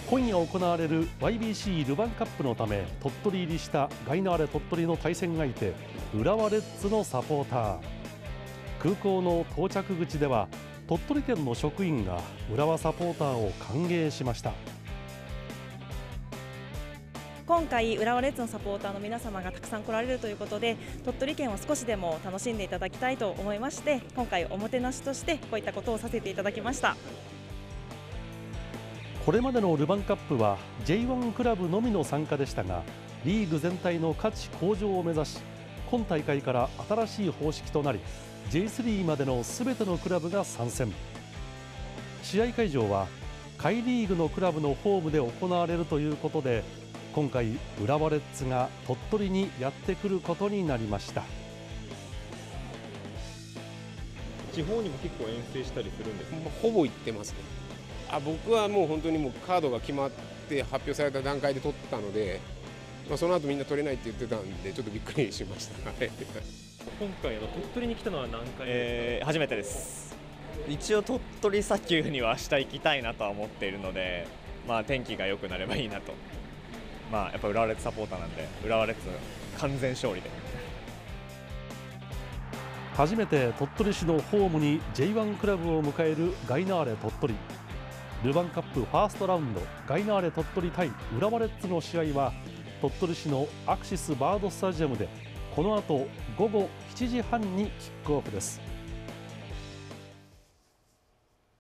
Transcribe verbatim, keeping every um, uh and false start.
今夜行われる ワイビーシー ルヴァンカップのため鳥取入りしたガイナーレ鳥取の対戦相手浦和レッズのサポーター。空港の到着口では鳥取県の職員が浦和サポーターを歓迎しました。 今回、浦和レッズのサポーターの皆様がたくさん来られるということで、鳥取県を少しでも楽しんでいただきたいと思いまして、今回おもてなしとしてこういったことをさせていただきました。 これまでのルヴァンカップは ジェイワン クラブのみの参加でしたが、リーグ全体の価値向上を目指し、今大会から新しい方式となり ジェイスリー までのすべてのクラブが参戦。試合会場は下位リーグのクラブのホームで行われるということで、今回浦和レッズが鳥取にやってくることになりました。 地方にも結構遠征したりするんですか？ ほぼ行ってますね。あ、僕はもう本当にもうカードが決まって発表された段階で取ったので、まあ、その後みんな取れないって言ってたんでちょっとびっくりしました。 今回の鳥取に来たのは何回目ですか？ えー、初めてです。一応鳥取砂丘には明日行きたいなとは思っているので、まあ、天気が良くなればいいなと。まあ、やっぱ浦和レッズサポーターなんで浦和レッズ完全勝利で。 初めて鳥取市のホームに ジェイワン クラブを迎えるガイナーレ鳥取。ルヴァンカップファーストラウンドガイナーレ鳥取対浦和レッズの試合は鳥取市のアクシスバードスタジアムでこの後午後しちじはんにキックオフです。